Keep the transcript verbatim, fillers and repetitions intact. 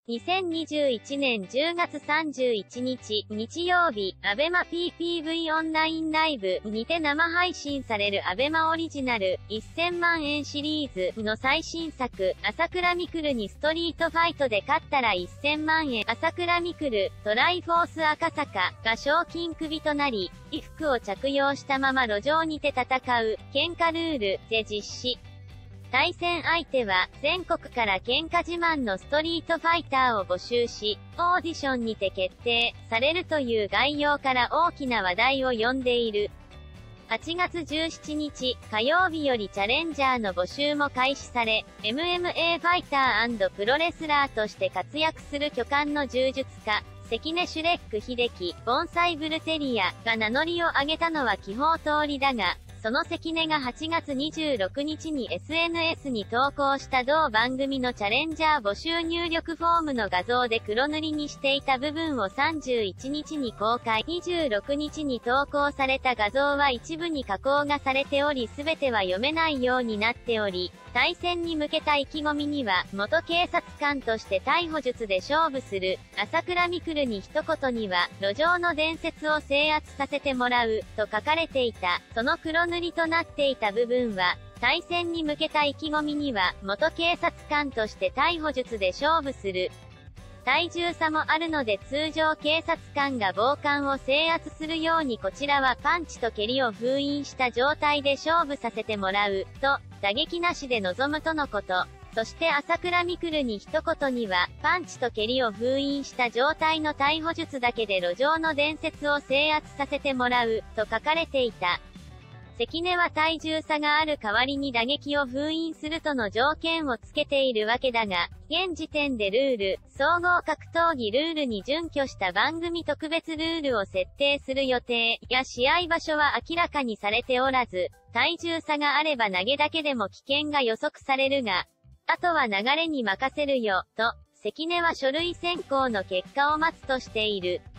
にせんにじゅういちねんじゅうがつさんじゅういちにち、日曜日、アベマ ピーピーブイ オンラインライブにて生配信されるアベマオリジナルせんまんえんシリーズの最新作、朝倉未来にストリートファイトで勝ったらせんまんえん、朝倉未来、トライフォース赤坂が賞金首となり、衣服を着用したまま路上にて戦う、喧嘩ルールで実施。対戦相手は、全国から喧嘩自慢のストリートファイターを募集し、オーディションにて決定されるという概要から大きな話題を呼んでいる。はちがつじゅうしちにち、火曜日よりチャレンジャーの募集も開始され、エムエムエー ファイター&プロレスラーとして活躍する巨漢の柔術家、関根シュレック秀樹、盆栽ブルテリアが名乗りを上げたのは気泡通りだが、その関根がはちがつにじゅうろくにちに エスエヌエス に投稿した同番組のチャレンジャー募集入力フォームの画像で黒塗りにしていた部分をさんじゅういちにちに公開。にじゅうろくにちに投稿された画像は一部に加工がされており全ては読めないようになっており、対戦に向けた意気込みには、元警察官として逮捕術で勝負する、朝倉未来に一言には、路上の伝説を制圧させてもらう、と書かれていた。その黒塗りとなっていた部分は、対戦に向けた意気込みには、元警察官として逮捕術で勝負する。体重差もあるので通常警察官が暴漢を制圧するようにこちらはパンチと蹴りを封印した状態で勝負させてもらう、と、打撃なしで臨むとのこと。そして朝倉未来に一言には、パンチと蹴りを封印した状態の逮捕術だけで路上の伝説を制圧させてもらう、と書かれていた。関根は体重差がある代わりに打撃を封印するとの条件をつけているわけだが、現時点でルール、総合格闘技ルールに準拠した番組特別ルールを設定する予定や試合場所は明らかにされておらず、体重差があれば投げだけでも危険が予測されるが、あとは流れに任せるよ、と、関根は書類選考の結果を待つとしている。